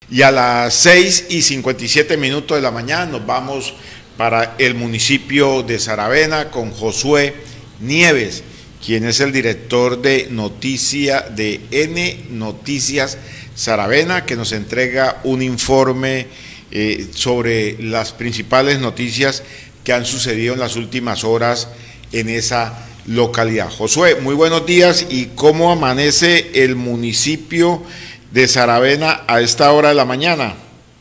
Y a las 6:57 de la mañana nos vamos para el municipio de Saravena con Josué Nieves, quien es el director de N Noticias Saravena, que nos entrega un informe sobre las principales noticias que han sucedido en las últimas horas en esa localidad. Josué, muy buenos días. ¿Y cómo amanece el municipio de Saravena a esta hora de la mañana?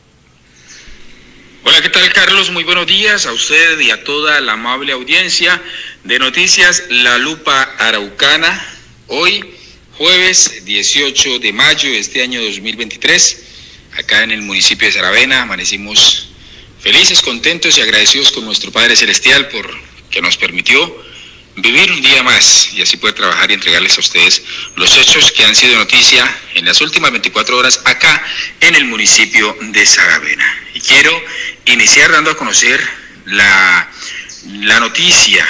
Hola, ¿qué tal, Carlos? Muy buenos días a usted y a toda la amable audiencia de Noticias La Lupa Araucana. Hoy, jueves 18 de mayo de este año 2023, acá en el municipio de Saravena, amanecimos felices, contentos y agradecidos con nuestro Padre Celestial por que nos permitió vivir un día más y así poder trabajar y entregarles a ustedes los hechos que han sido noticia en las últimas 24 horas acá en el municipio de Saravena. Y quiero iniciar dando a conocer la noticia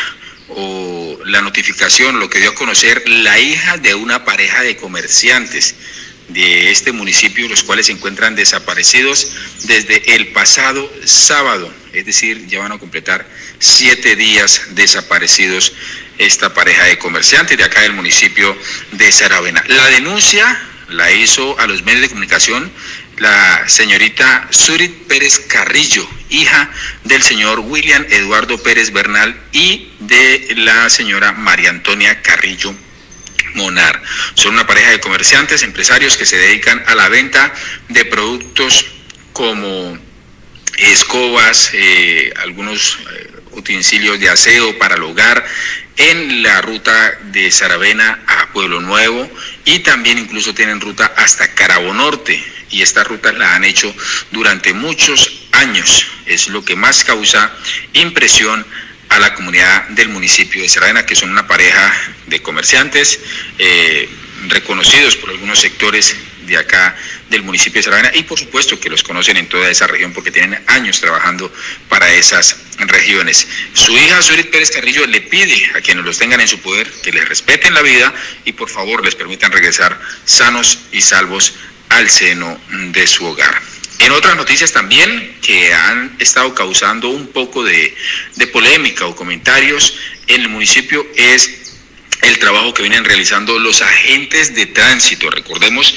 o la notificación, lo que dio a conocer la hija de una pareja de comerciantes de este municipio, los cuales se encuentran desaparecidos desde el pasado sábado, es decir, ya van a completar 7 días desaparecidos esta pareja de comerciantes de acá del municipio de Saravena. La denuncia la hizo a los medios de comunicación la señorita Surit Pérez Carrillo, hija del señor William Eduardo Pérez Bernal y de la señora María Antonia Carrillo Monar. Son una pareja de comerciantes, empresarios que se dedican a la venta de productos como escobas, algunos utensilios de aseo para el hogar en la ruta de Saravena a Pueblo Nuevo, y también incluso tienen ruta hasta Carabo Norte, y estas rutas las han hecho durante muchos años. Es lo que más causa impresión a la comunidad del municipio de Saravena, que son una pareja de comerciantes reconocidos por algunos sectores de acá del municipio de Saravena, y por supuesto que los conocen en toda esa región porque tienen años trabajando para esas regiones. Su hija Surit Pérez Carrillo le pide a quienes los tengan en su poder que les respeten la vida y por favor les permitan regresar sanos y salvos al seno de su hogar. En otras noticias también que han estado causando un poco de polémica o comentarios en el municipio es el trabajo que vienen realizando los agentes de tránsito. Recordemos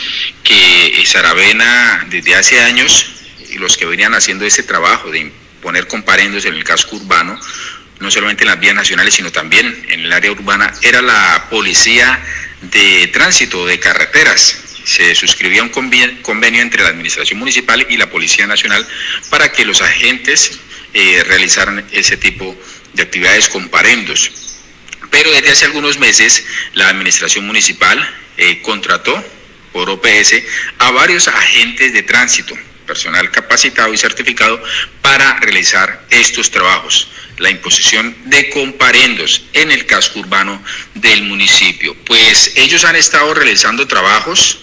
que Saravena desde hace años, y los que venían haciendo ese trabajo de imponer comparendos en el casco urbano, no solamente en las vías nacionales, sino también en el área urbana, era la policía de tránsito de carreteras. Se suscribía un convenio entre la administración municipal y la Policía Nacional para que los agentes realizaran ese tipo de actividades comparendos. Pero desde hace algunos meses la administración municipal contrató por OPS a varios agentes de tránsito, personal capacitado y certificado para realizar estos trabajos, la imposición de comparendos en el casco urbano del municipio. Pues ellos han estado realizando trabajos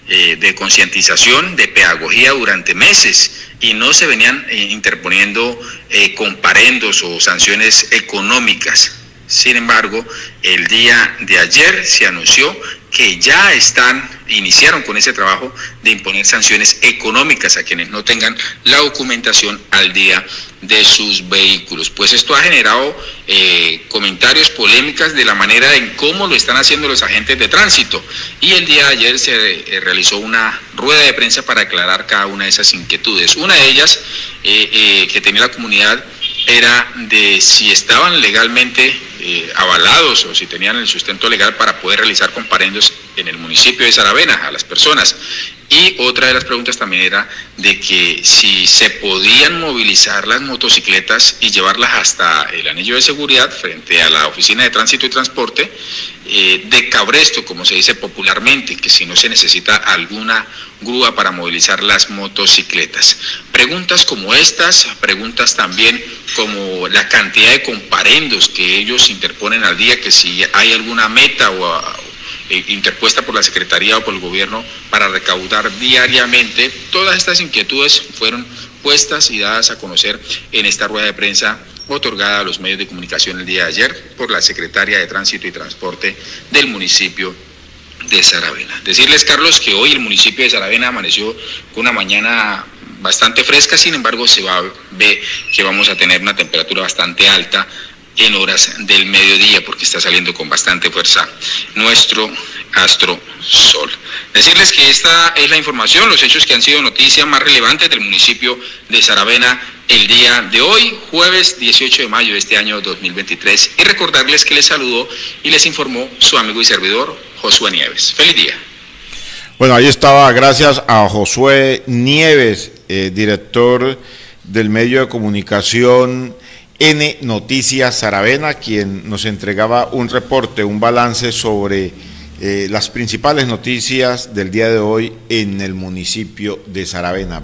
de concientización, de pedagogía durante meses y no se venían interponiendo comparendos o sanciones económicas. Sin embargo, el día de ayer se anunció que ya iniciaron con ese trabajo de imponer sanciones económicas a quienes no tengan la documentación al día de sus vehículos. Pues esto ha generado comentarios, polémicas de la manera en cómo lo están haciendo los agentes de tránsito. Y el día de ayer se realizó una rueda de prensa para aclarar cada una de esas inquietudes. Una de ellas que tenía la comunidad era de si estaban legalmente avalados o si tenían el sustento legal para poder realizar comparendos en el municipio de Saravena a las personas. Y otra de las preguntas también era de que si se podían movilizar las motocicletas y llevarlas hasta el anillo de seguridad frente a la Oficina de Tránsito y Transporte de cabresto, como se dice popularmente, que si no se necesita alguna grúa para movilizar las motocicletas. Preguntas como estas, preguntas también como la cantidad de comparendos que ellos interponen al día, que si hay alguna meta interpuesta por la Secretaría o por el gobierno para recaudar diariamente. Todas estas inquietudes fueron puestas y dadas a conocer en esta rueda de prensa otorgada a los medios de comunicación el día de ayer por la Secretaria de Tránsito y Transporte del municipio de Saravena. Decirles, Carlos, que hoy el municipio de Saravena amaneció con una mañana bastante fresca, sin embargo se ve que vamos a tener una temperatura bastante alta en horas del mediodía, porque está saliendo con bastante fuerza nuestro astro sol. Decirles que esta es la información, los hechos que han sido noticias más relevantes del municipio de Saravena el día de hoy, jueves 18 de mayo de este año 2023, y recordarles que les saludó y les informó su amigo y servidor Josué Nieves. Feliz día. Bueno, ahí estaba, gracias a Josué Nieves, director del medio de comunicación N Noticias Saravena, quien nos entregaba un reporte, un balance sobre las principales noticias del día de hoy en el municipio de Saravena.